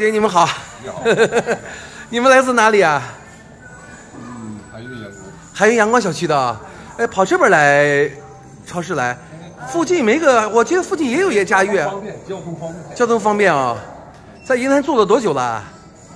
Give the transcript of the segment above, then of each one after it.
爹，你们好。 你好。 你们来自哪里啊？ 海云阳光。 海云阳光小区的啊。哎，跑这边来超市来，附近没个，我记得附近也有一家悦。 方便，交通方便。 交通方便啊。在银滩做了多久了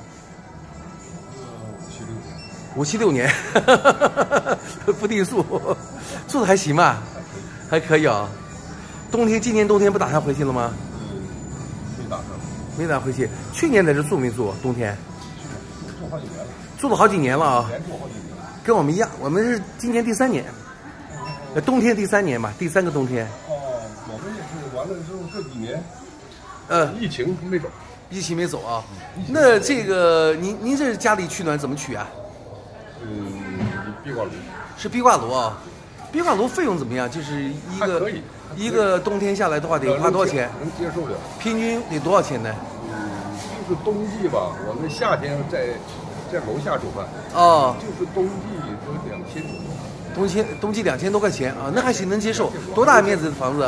？5、7、6年。不定数，做的还行吧？还可以啊。今年冬天不打算回去了吗？ 没打算。 没打算回去。去年在这住没住？冬天？ 住好几年了。 住了好几年了啊。 连住好几年。 跟我们一样，我们是今年第3年。冬天第3年吧，第3个冬天。 哦，我们也是完了之后这几年，疫情没走。 疫情没走啊？那这个您这家里取暖怎么取啊？ 壁挂炉。 是壁挂炉啊？壁挂炉费用怎么样？就是一个冬天下来的话，得花多少钱？ 能接受的。 平均得多少钱呢？ 就是冬季吧，我们夏天在楼下煮饭。 哦。 就是冬季都2000多。 冬季2000多块钱啊，那还行，能接受。多大面积的房子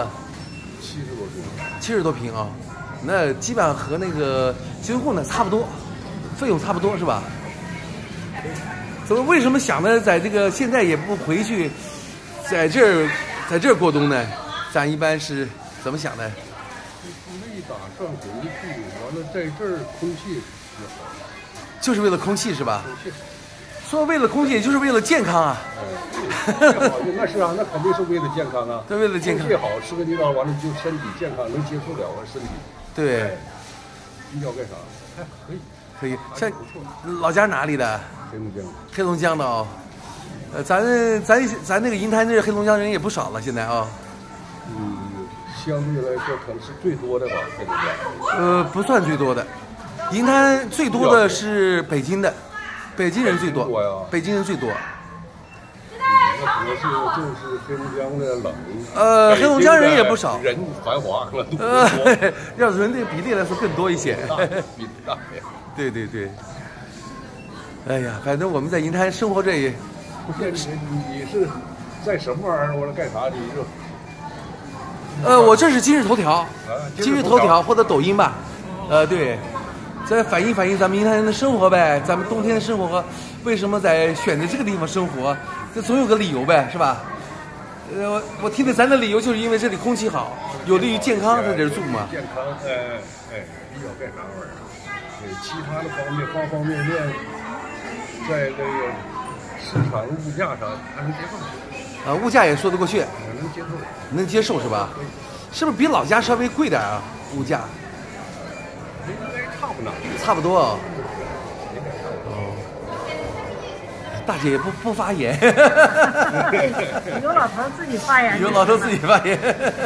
？70多平啊。那基本上和那个新户呢差不多，费用差不多是吧？为什么想着在这个现在也不回去，在这儿过冬呢？咱一般是怎么想的？ 没打算回去，完了在这儿空气好。 就是为了空气是吧？说为了空气，也就是为了健康啊。 那是啊，那肯定是为了健康啊。 对，为了健康。 最好吃个地道，完了就身体健康，能接受了我身体。 对。 要干啥？还可以。 可以。像老家哪里的？黑龙江的啊。咱那个银滩这黑龙江人也不少了，现在啊。 相对来说可能是最多的吧，黑龙江。 不算最多的，银滩最多的是北京的。北京人最多呀， 北京人最多。 那可能就是黑龙江的冷。 黑龙江人也不少， 人繁华了。 要人这个比例来说更多一些。 比例大呀。 对。哎呀，反正我们在银滩生活着也。 不是你是在什么玩意儿？我说干啥的？ 我这是今日头条，今日头条或者抖音吧。对。再反映咱们银滩人的生活呗，咱们冬天的生活，为什么在选择这个地方生活？这总有个理由呗，是吧？我听的咱的理由就是因为这里空气好，有利于健康，在这儿住嘛。 健康，比较干啥玩意儿？其他的方方面面，在这个市场物价上还能接受。 物价也说得过去。 能接受。 能接受是吧？是不是比老家稍微贵点啊？物价？差不多。大姐也不发言。 有老头自己发言。 有老头自己发言。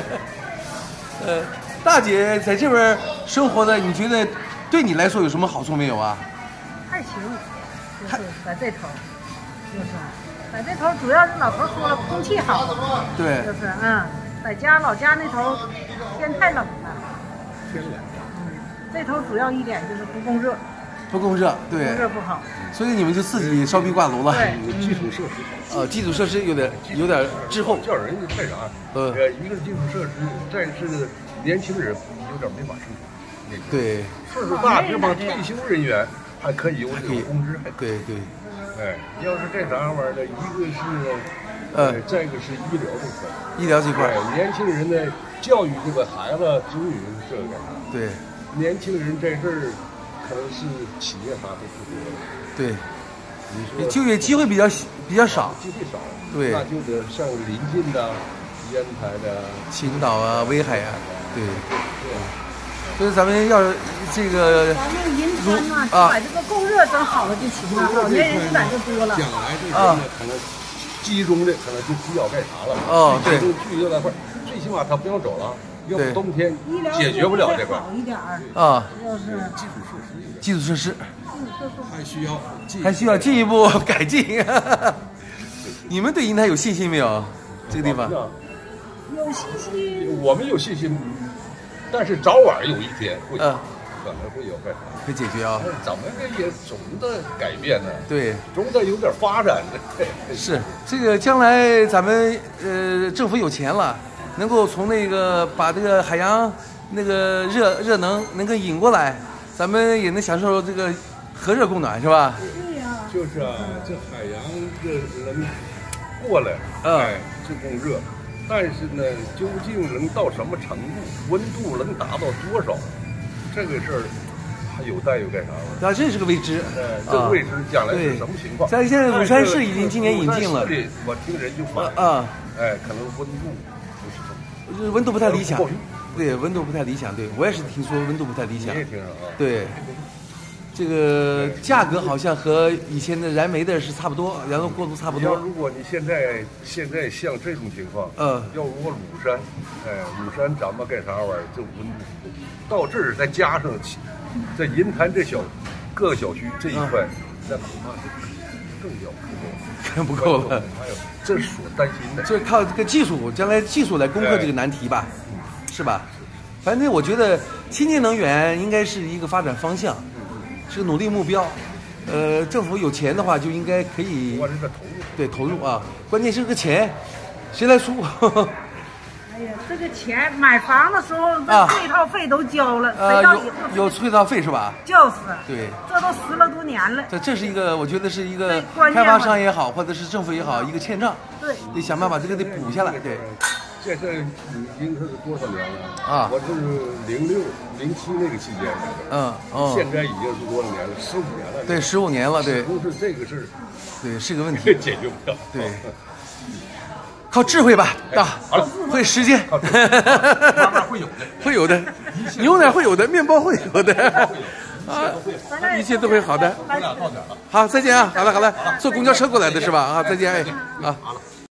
大姐在这边生活的，你觉得对你来说有什么好处没有啊？ 还行，就是在这头，就是在这头，主要是老头说了，空气好。 对。 就是在老家那头天太冷了。 天冷。 这头主要一点就是不供热。 不供热，对。 供热不好。 所以你们就自己烧壁挂炉了。 对。 基础设施好。 基础设施有点滞后。 叫人家干啥？一个是基础设施，再是年轻人有点没法生活。 对。 岁数大这帮退休人员还可以有工资，还可以。 对。 要是这啥玩意儿的，一个是再一个是医疗这块。 医疗这块。 年轻人的教育这个孩子子女这个干啥？ 对。年轻人在这儿可能是企业啥都不多。 对。你说就业机会比较少。 机会少。 对。 那就得上临近的烟台的、 青岛啊、威海啊，对。所以咱们要这个。 咱们银滩嘛，把这个供热整好了就行了，老年人基本就多了。 将来这些可能集中的可能就比较干啥了。 对。 聚焦在块，最起码他不用走了。要不冬天解决不了这块。 好一点就是基础设施还需要进一步改进。你们对银滩有信心没有？这个地方有信心， 我们有信心，但是早晚有一天会可能会有干啥会解决啊。 咱们这也总的改变呢， 对， 总得有点发展的。 是这个将来咱们政府有钱了。能够从那个把这个海洋那个热能能够引过来， 咱们也能享受这个核热供暖，是吧？ 对呀。 就是啊，这海洋这人过来，就供热，但是呢，究竟能到什么程度，温度能达到多少，这个事儿还有待于干啥了？ 啊，这是个未知。 这未知将来是什么情况？ 咱现在武山市已经今年引进了。 我听人就反映，可能温度不是这么， 温度不太理想。对，温度不太理想。对我也是听说温度不太理想。 你也听说啊？ 对。这个价格好像和以前的燃煤的是差不多，燃油过渡差不多。 如果你现在像这种情况，要如果鲁山，鲁山咱们干啥玩意儿？这温度到这儿再加上在银坛这各个小区这一块，那恐怕更要不够了。 还有，这是所担心的。 这靠这个技术，将来技术来攻克这个难题吧，是吧？反正我觉得清洁能源应该是一个发展方向。是个努力目标，政府有钱的话就应该可以，对投入啊，关键是这个钱，谁来出？ 哎呀，这个钱买房的时候，配套费都交了， 有配套费是吧？ 就是， 对， 这都10多年了。 这是一个，我觉得是一个开发商也好，或者是政府也好，一个欠账， 对， 得想办法这个得补下来，对。 现在已经是多少年了啊？我是06、07那个期间的，现在已经是多少年了？15年了。 对，15年了，对。 不是这个事儿， 对，是个问题， 解决不了。 对，靠智慧吧， 好了， 会时间， 慢慢会有的， 会有的，牛奶会有的，面包会有的，啊，一切都会好的。 我俩到点了， 好，再见啊！好了，坐公交车过来的是吧？啊，再见，哎，啊。